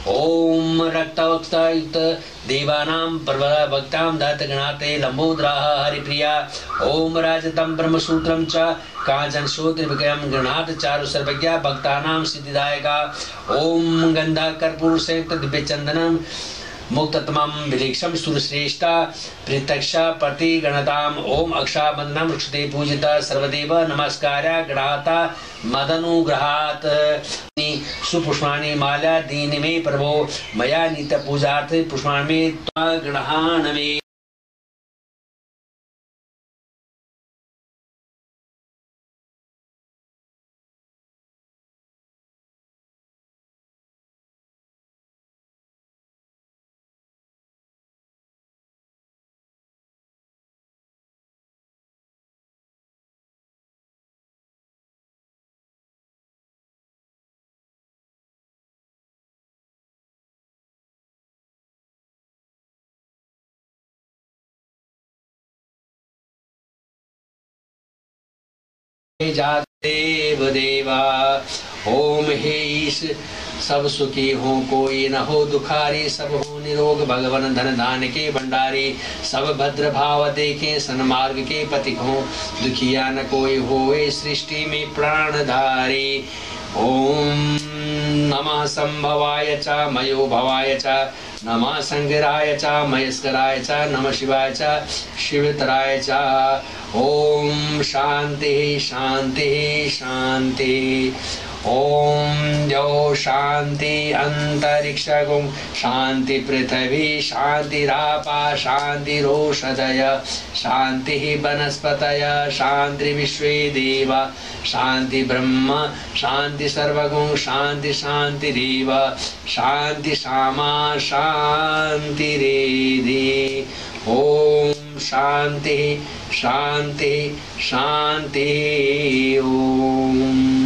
ओम रक्तवक्तयुक्त देवानां प्रवरा भक्तां दत्तगणाते लंबोदराः हरिप्रिया। ओम राजतं ब्रह्मसूत्रं च काञ्चनसूत्रविक्रयं गृह्णात चारु सर्वज्ञा भक्तानां सिद्धिदायका। ओम गंधा कर्पूर संयुक्त दिव्यचंदनम मुक्ततमं विलेक्षम सुरश्रेष्ठा प्रत्यक्ष प्रतिगणताम्। ओम अक्षाबंधनम रक्षते पूजिता सर्वदेव नमस्कार्य गृहाता मदनुग्रहात्। सुपुष्पाणि माला दीन मे प्रभो मया नित्य पूजार्थे पुष्पाणि मे गृहाण मे। देव देवा। ओम हे ईश सब सुखी हो कोई न हो दुखारी, सब हो निरोग भगवन धन धान के भंडारी। सब भद्र भाव देखे सन्मार्ग के पथिक हो, दुखिया न कोई होए सृष्टि में प्राणधारी। ओम नमः संभवाय च मयो भवाय च, नमः संगराय च मयस्कराय च, नमः शिवाय च शिवतराय च। ओम शांति शांति शांति। ओम यो शांति अंतरिक्षगुं शांति पृथ्वी शांतिरापा शांतिरोषधय शांति वनस्पतय शांति विश्वे देवा शांति ब्रह्म शांति सर्वगुं शांति शांतिरेव शांति सामा शांतिरेधि। ओम शांति शांति शांति। ओम